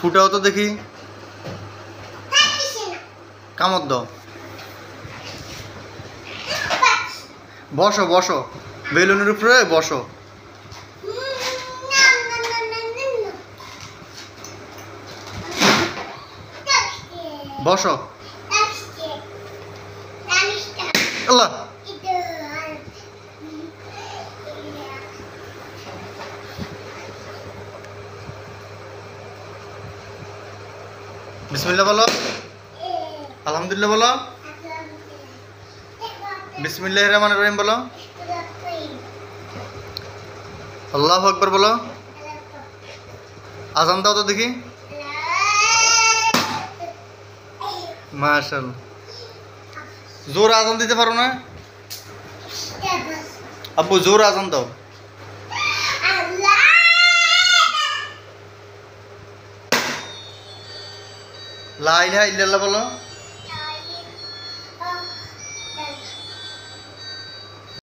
ফুটাও তো দেখি। কামড় দাও। বসো বসো, বেলুনের উপরে বসো। বসো। আল্লাহ, বিসমিল্লাহ বলো, আলহামদুলিল্লাহ বলো, বিসমিল্লাহির রহমানির রহিম বলো, আল্লাহু আকবার বলো। আজান দাও তো দেখি। মাশাআল্লাহ। জোর আজান দিতে পারো না? আব্বু জোর আজান দাও। লা ইলাহা ইল্লাল্লাহ বলো।